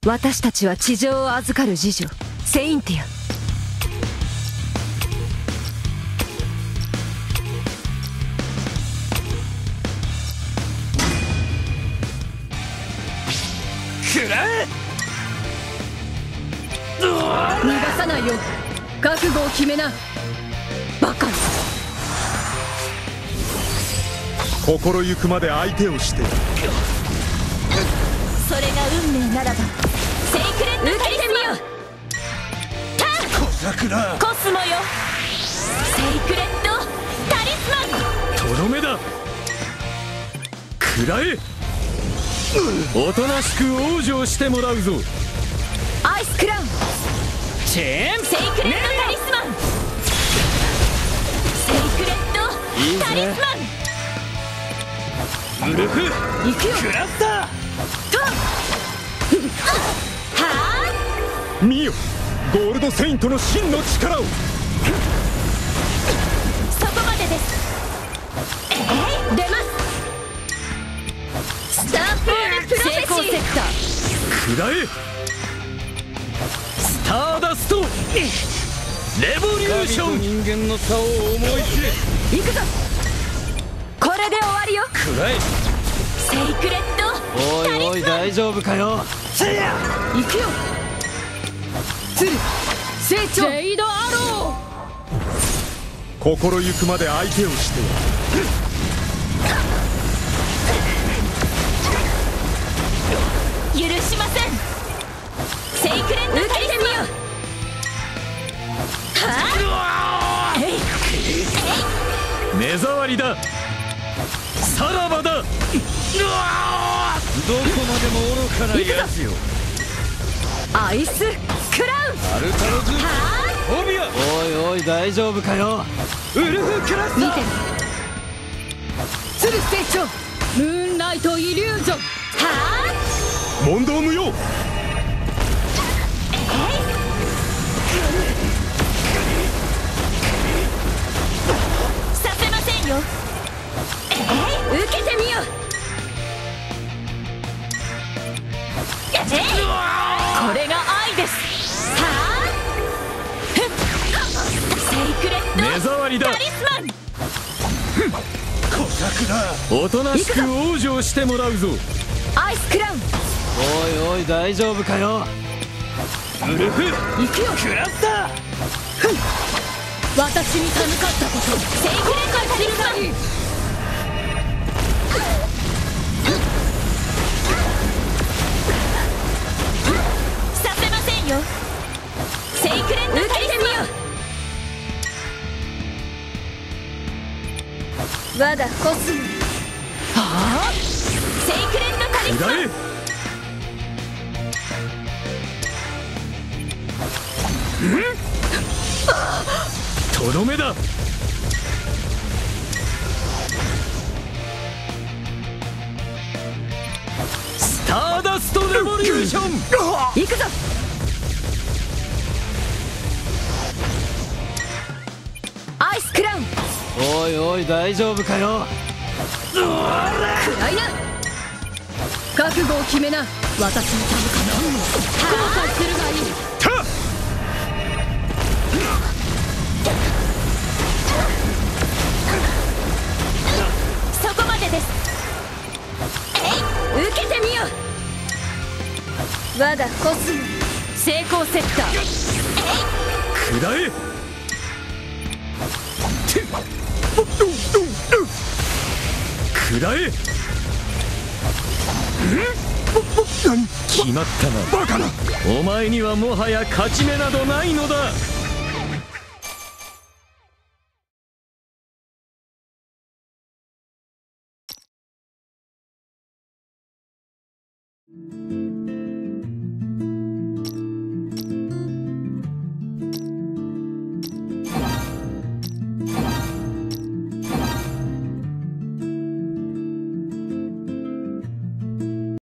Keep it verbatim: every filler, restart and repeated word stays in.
私たちは地上を預かる侍女セインティア。 くらえ！ 逃がさないよ。覚悟を決めな。バカ。 心ゆくまで相手をして。 それが運命ならばセイクレットカリスマ。 小桜コスモよ。セイクレットタリスマン。 とどめだ。くらえ！おとなしく往生してもらうぞ。 アイスクラウン。 チェーンセイクレットタリスマン。セイクレットタリスマン。 ウルフ行くよ。 クラスターはあ。 見よ、ゴールドセイントの真の力を。 そこまでです。えい、出ます。スターフールプロフェシー。 成功セクター。 くらえ！スターダストレボリューション。人間の差を思い知れ。 行くぞ。これで終わりよ。 くらえ！ セイクレットおいおい大丈夫かよ。せや！ 行くよ。鶴成長。ジェイドアロー。 心ゆくまで相手をして。 許しません。セイクレットタリスマン。はあ。えいえい。 目障りだ。さらばだ。どこまでも愚かなやつよ。 アイスクラウン。 アルタロズオビア。おいおい大丈夫かよ。ウルフクラスター。 見てる。鶴成長。ムーンライトイリュージョン。はあ。 問答無用。 させませんよ。 受けてみよ。 これが愛です。はあ。セイクレット目障りだ。 タリスマン。 小桜おとなしく往生してもらうぞ。 アイスクラウン。 おいおい大丈夫かよ。ウルフ行くよ。 クラスター。 私に授かったこと。 セイクレットタリスマン。させませんよ。セイクレットタリスマン。 我がコスモ。はあ。 セイクレットタリスマン。 とどめだ。スターダストレボリューション。 行くぞ。アイスクラウン。 おいおい大丈夫かよ。 くらいな。覚悟を決めな。私に授かった運を後悔するがいい。 そこまでです。 受けてみよ。我がコスモ。成功セクター。 くらえ！くらえ！決まったな。バカな。お前にはもはや勝ち目などないのだ。 うん。